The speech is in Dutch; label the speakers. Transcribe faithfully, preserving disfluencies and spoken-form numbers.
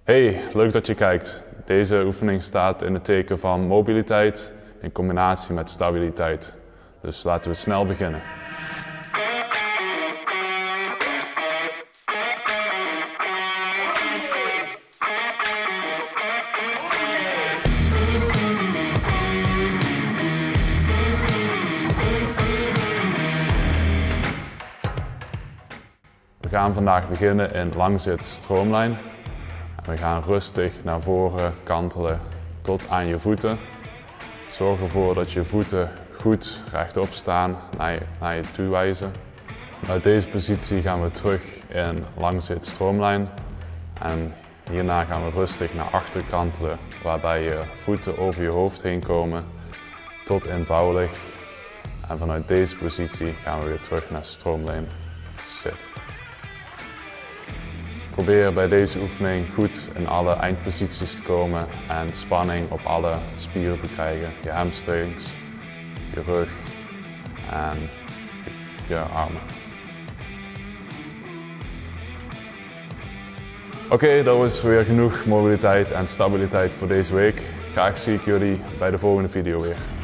Speaker 1: Hey, leuk dat je kijkt. Deze oefening staat in het teken van mobiliteit in combinatie met stabiliteit. Dus laten we snel beginnen. We gaan vandaag beginnen in langzit stroomlijn. We gaan rustig naar voren kantelen tot aan je voeten. Zorg ervoor dat je voeten goed rechtop staan, naar je, naar je toe wijzen. Vanuit deze positie gaan we terug in langzit stroomlijn. En hierna gaan we rustig naar achter kantelen, waarbij je voeten over je hoofd heen komen tot eenvoudig. En vanuit deze positie gaan we weer terug naar stroomlijn zit. Probeer bij deze oefening goed in alle eindposities te komen en spanning op alle spieren te krijgen. Je hamstrings, je rug en je armen. Oké, okay, dat was weer genoeg mobiliteit en stabiliteit voor deze week. Graag zie ik jullie bij de volgende video weer.